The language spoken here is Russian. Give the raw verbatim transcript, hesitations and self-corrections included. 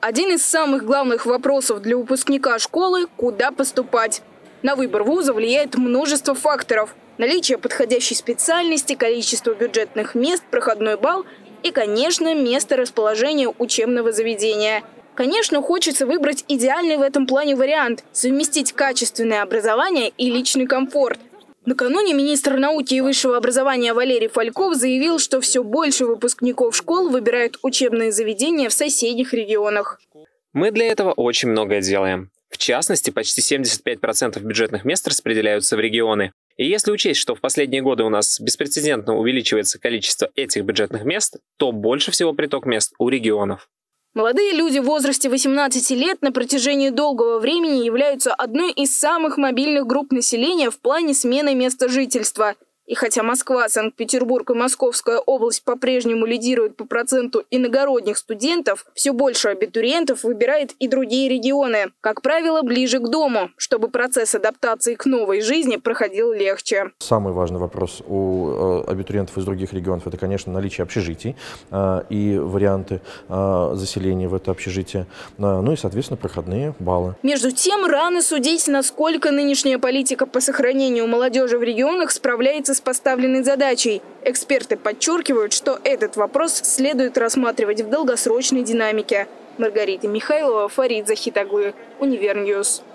Один из самых главных вопросов для выпускника школы – куда поступать. На выбор вуза влияет множество факторов. Наличие подходящей специальности, количество бюджетных мест, проходной балл и, конечно, место расположения учебного заведения. Конечно, хочется выбрать идеальный в этом плане вариант – совместить качественное образование и личный комфорт. Накануне министр науки и высшего образования Валерий Фальков заявил, что все больше выпускников школ выбирают учебные заведения в соседних регионах. Мы для этого очень многое делаем. В частности, почти семьдесят пять процентов бюджетных мест распределяются в регионы. И если учесть, что в последние годы у нас беспрецедентно увеличивается количество этих бюджетных мест, то больше всего приток мест у регионов. Молодые люди в возрасте восемнадцати лет на протяжении долгого времени являются одной из самых мобильных групп населения в плане смены места жительства. И хотя Москва, Санкт-Петербург и Московская область по-прежнему лидируют по проценту иногородних студентов, все больше абитуриентов выбирает и другие регионы, как правило, ближе к дому, чтобы процесс адаптации к новой жизни проходил легче. Самый важный вопрос у абитуриентов из других регионов – это, конечно, наличие общежитий и варианты заселения в это общежитие, ну и, соответственно, проходные баллы. Между тем, рано судить, насколько нынешняя политика по сохранению молодежи в регионах справляется с поставленной задачей. Эксперты подчеркивают, что этот вопрос следует рассматривать в долгосрочной динамике. Маргарита Михайлова, Фарид Захитаглы, Универньюз.